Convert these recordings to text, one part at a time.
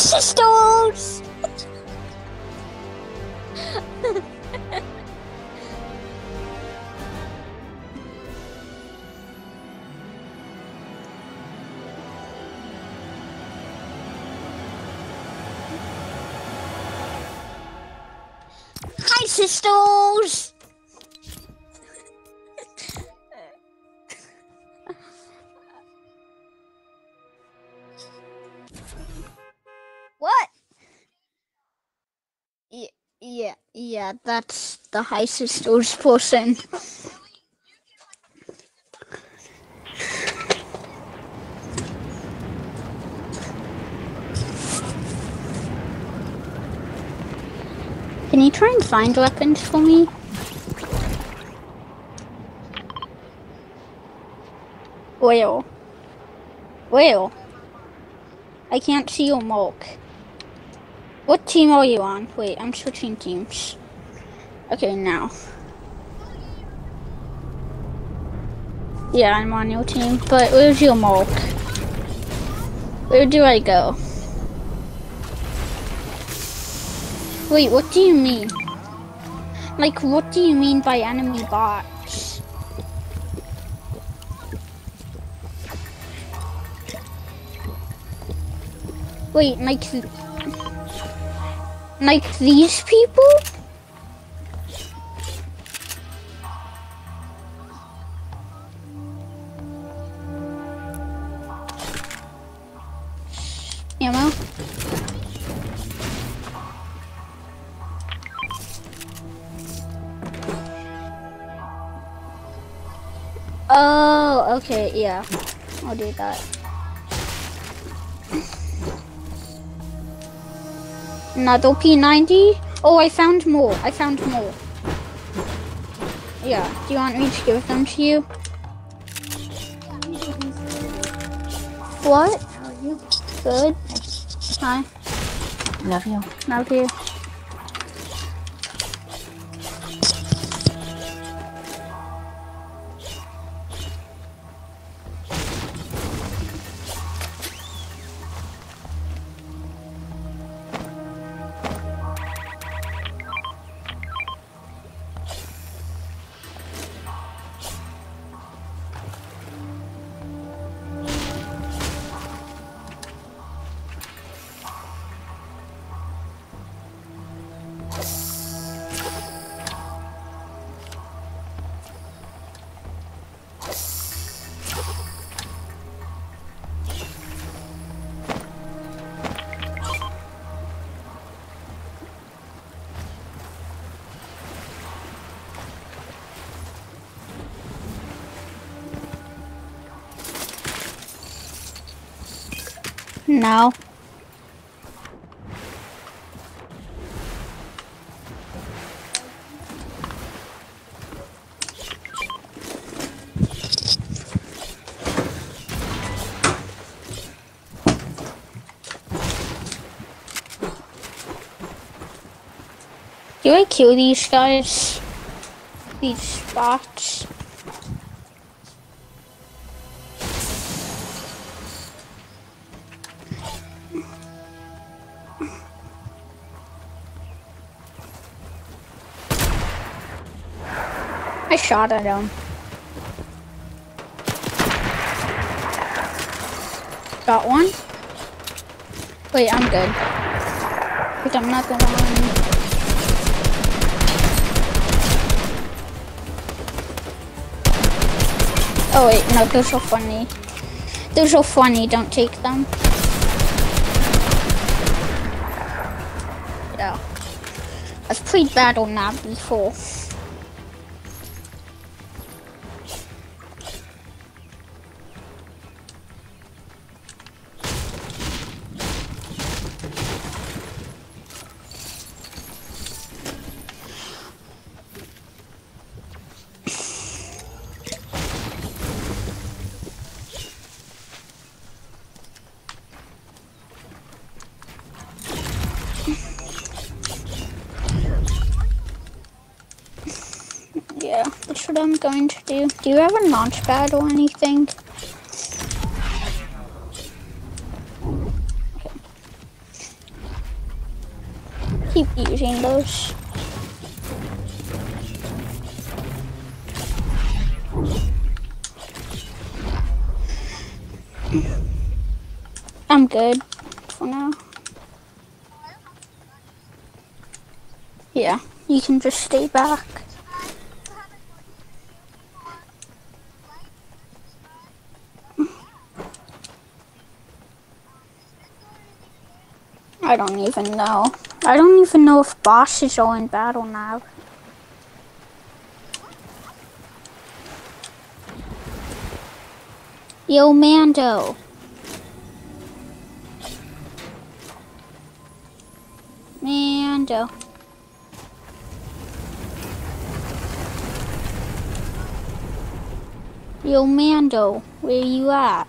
sisters! Hi, sisters! What? Yeah, that's the Hi Sisters person. Can you try and find weapons for me? Well, I can't see your mark. What team are you on? Wait, I'm switching teams. Okay, now. Yeah, I'm on your team, but where's your mark? Where do I go? Wait, what do you mean? Like, what do you mean by enemy bots? Wait, like these people? Ammo? Oh, okay, yeah. I'll do that. Another P90? Oh, I found more. Yeah, do you want me to give them to you? What? How are you? Good. Hi. Love you. Love you. No. Do I kill these guys? These bots? I shot at him. Got one? Wait, I'm good. Wait, I'm not gonna run. Oh wait, no, those are funny. Those are funny, don't take them. Yeah. I've played Battle Nav before. Yeah, that's what I'm going to do. Do you have a launch pad or anything? Okay. keep using those. I'm good for now. Yeah, you can just stay back. I don't even know. I don't even know if bosses are in battle now. Yo, Mando. Mando. Yo, Mando, where you at?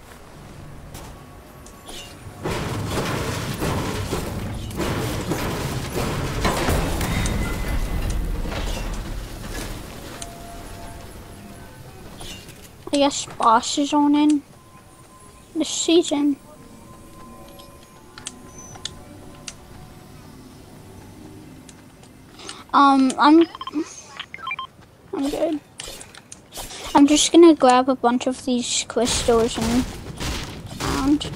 I guess bosses on in this season. I'm good. I'm just gonna grab a bunch of these crystals and around.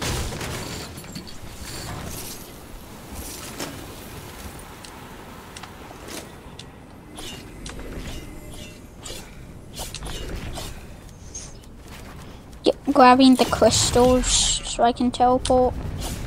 Yep, grabbing the crystals so I can teleport.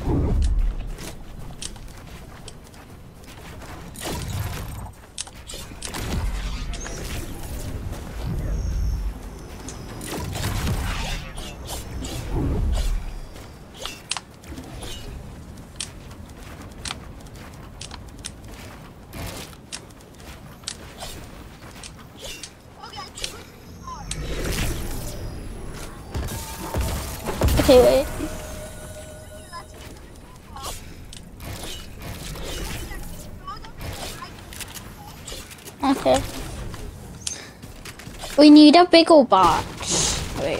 Okay, wait. Okay. We need a bigger box. Wait.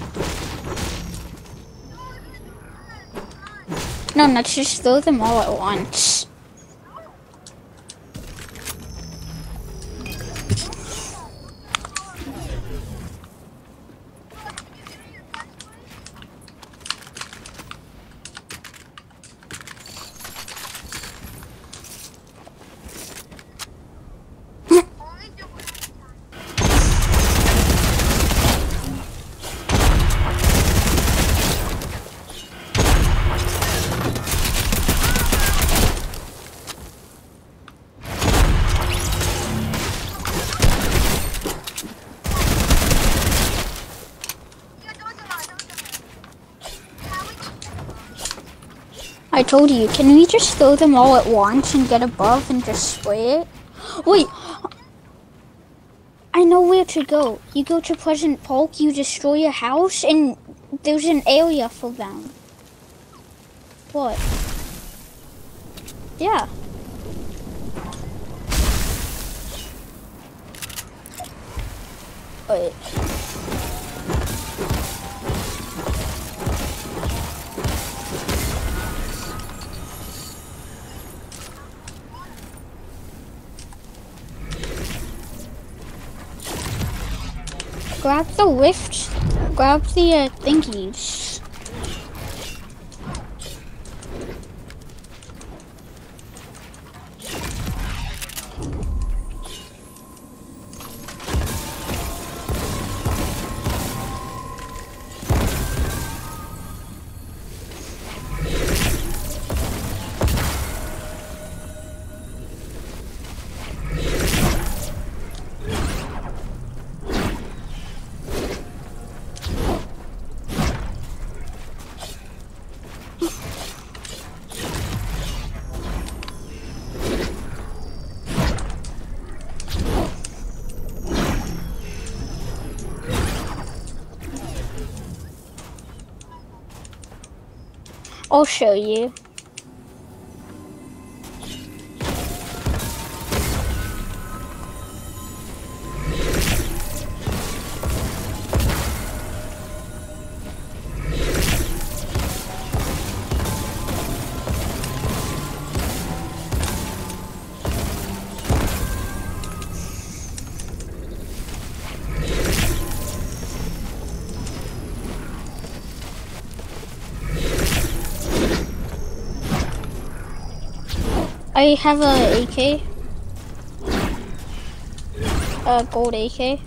No, let's just throw them all at once. I told you, can we just throw them all at once and get above and just spray it? Wait! I know where to go. You go to Pleasant Park, you destroy a house, and there's an area for them. What? Yeah. Wait. Grab the lift. Grab the thingies. I'll show you. I have a AK. A gold AK.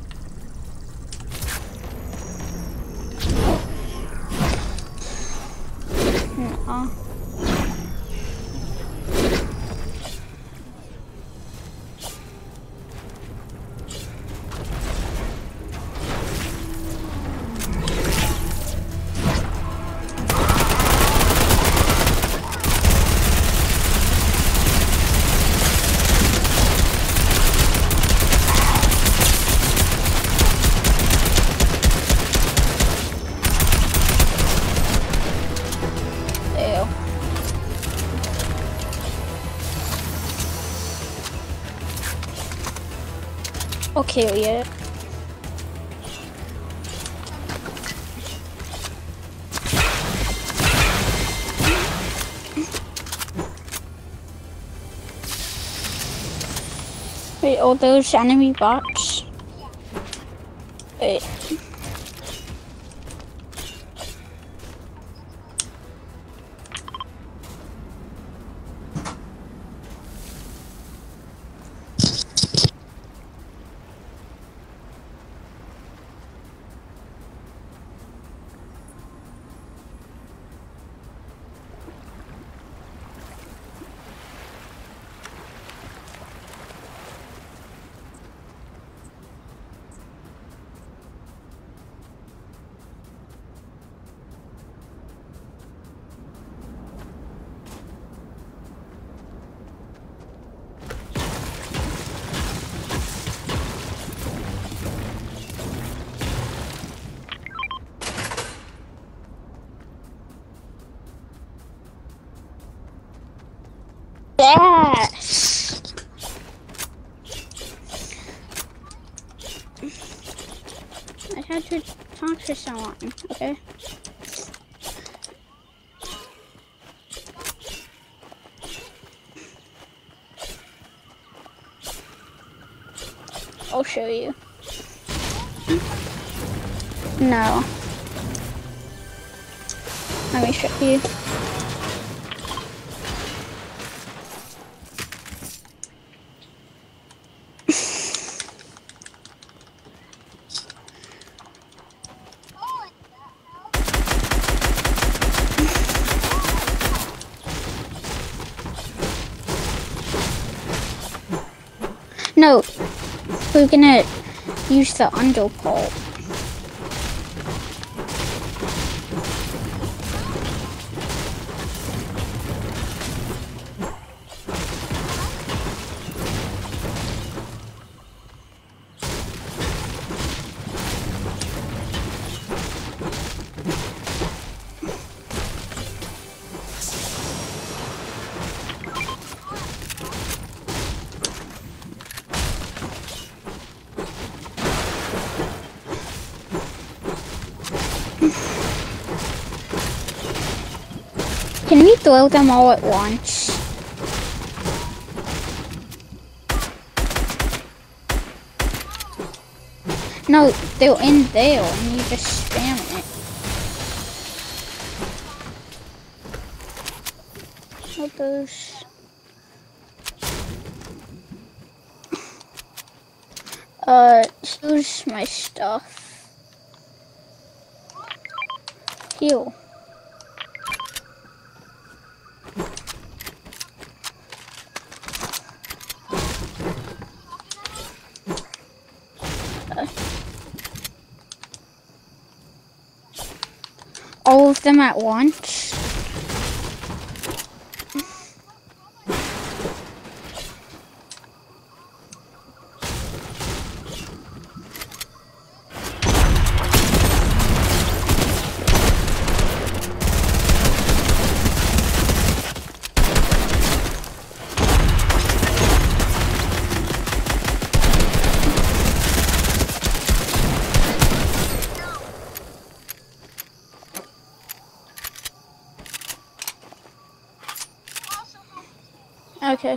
No. Okay, yeah. Wait, all those enemy bots? Wait. Yes! I had to talk to someone, okay? I'll show you. No. Let me show you. No, we're gonna use the underpole. Can we throw them all at once? No, they're in there and you just spam it. What those? Here's my stuff. Heal. All of them at once. Okay.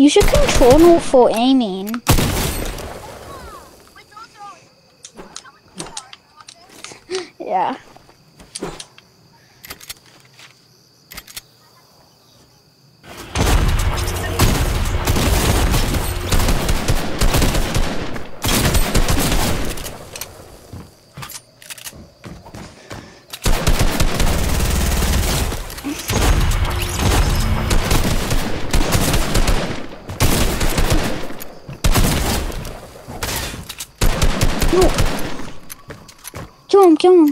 Use your controller for aiming. Yeah. Kill him.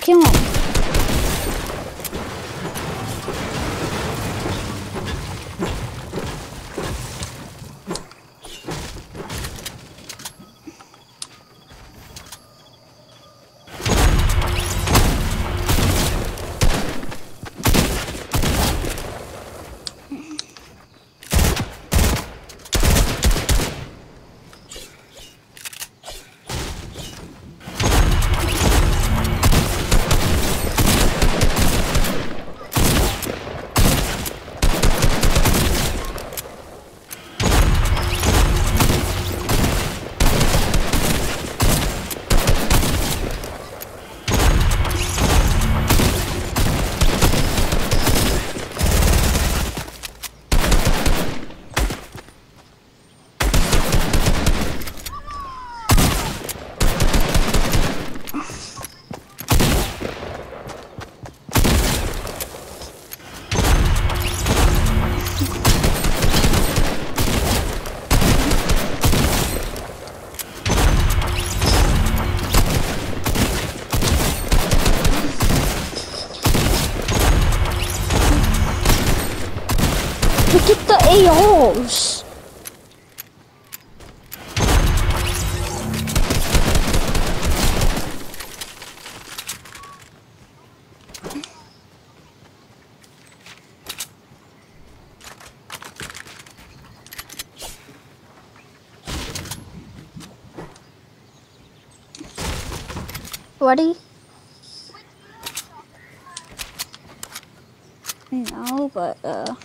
Look at the ARs. Ready? No, but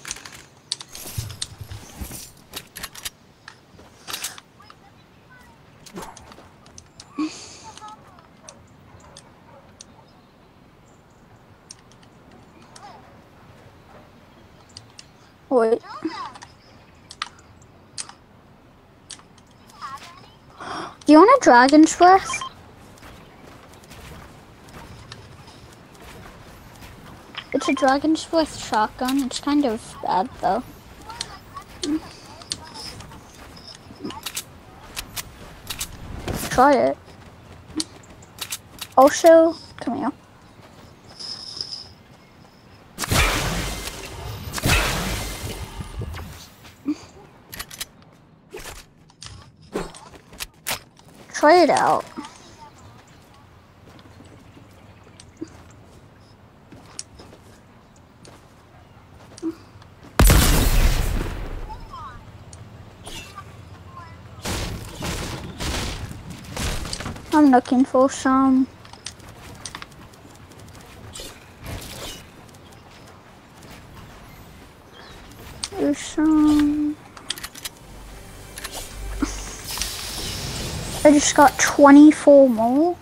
wait. Do you want a dragon's breath? It's a dragon's breath shotgun. It's kind of bad though. Try it. Also, come here. Try it out. I'm looking for some. There's some. I just got 24 more.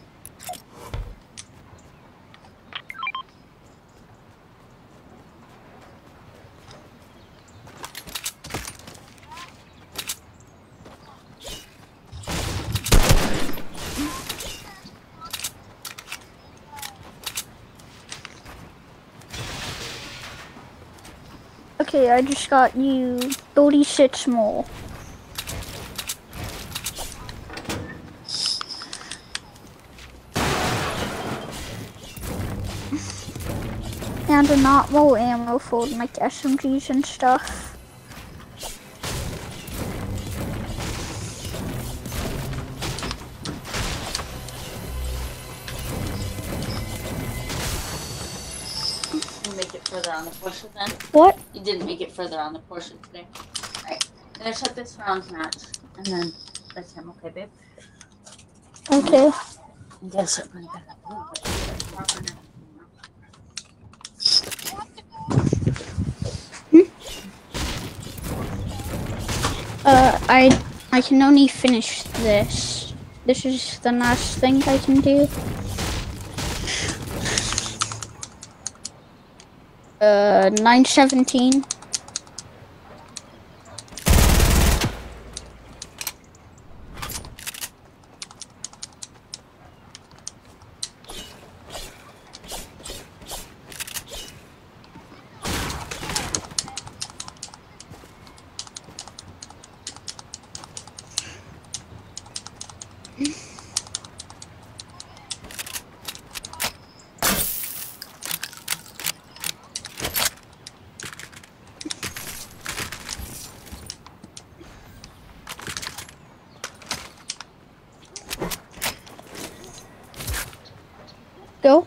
Okay, I just got you 36 more. And a lot more ammo for like SMGs and stuff. Make it further on the portion then? What? You didn't make it further on the portion today. Alright, I'm gonna shut this round match and then that's him, okay, babe? Okay. I'm gonna shut my bed up a little bit. I can only finish this. This is the last thing I can do. 9:17. Go.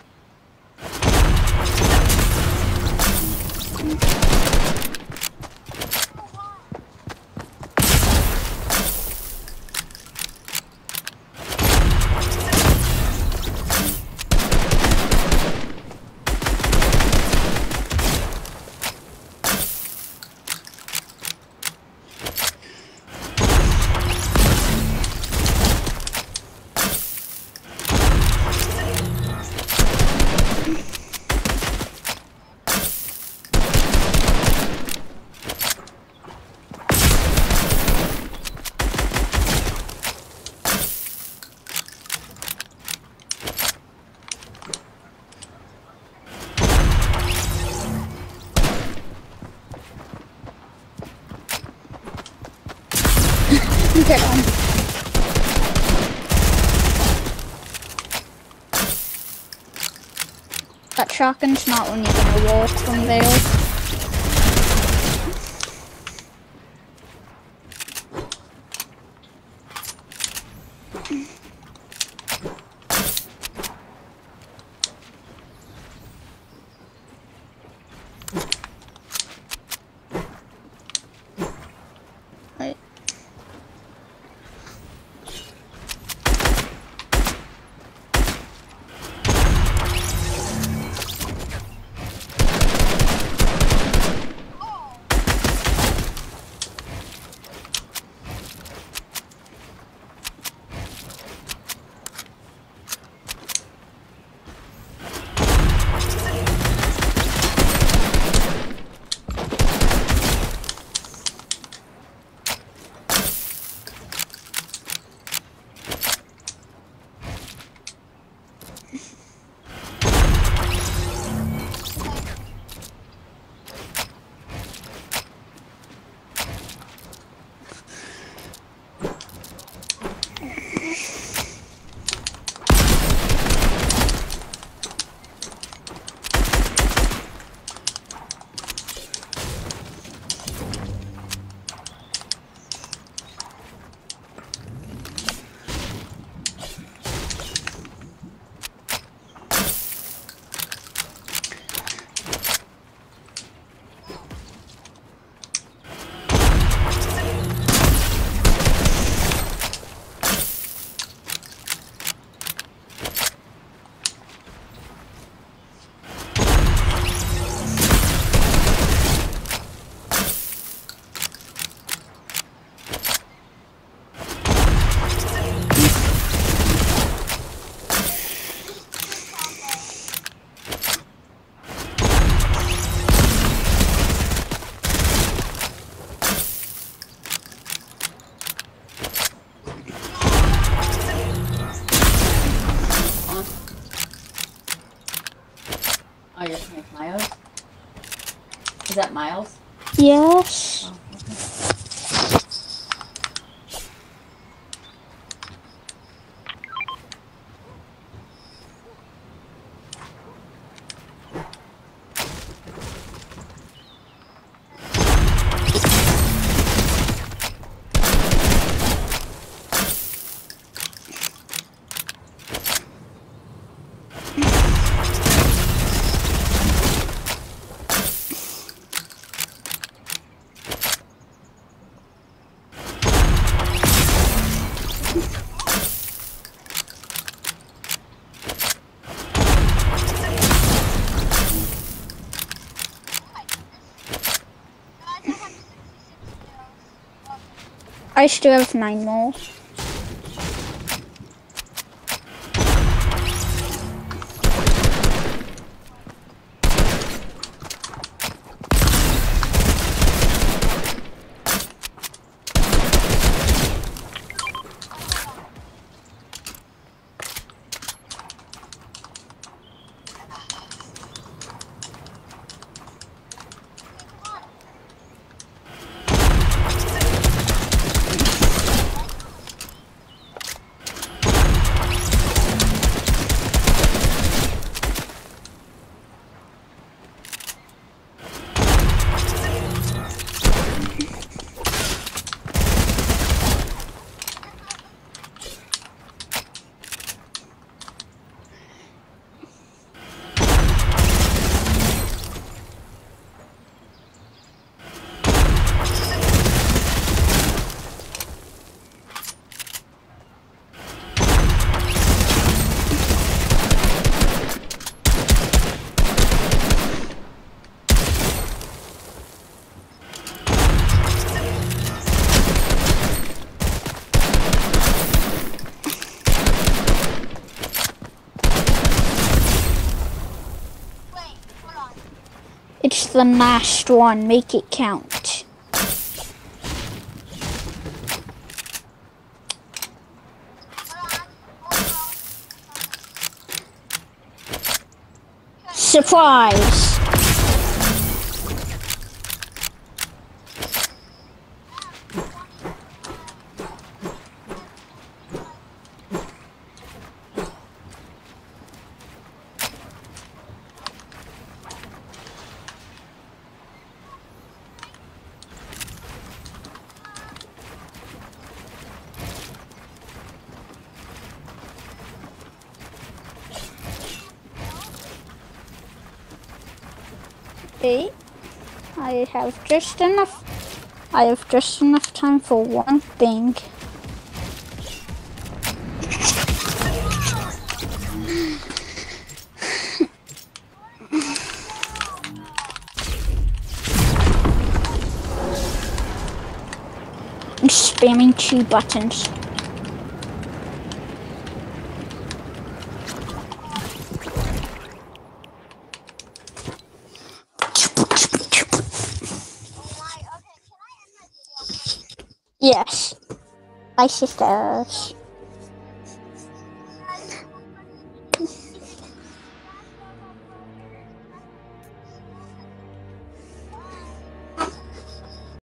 Get on. That shotgun's not when you're gonna walk from there. Right. Oh, you're playing with Miles? Is that Miles? Yes. Oh, I still have 9 more. It's the last one, make it count. Surprise! I have just enough time for one thing. I'm spamming 2 buttons. Yes. Bye, sisters.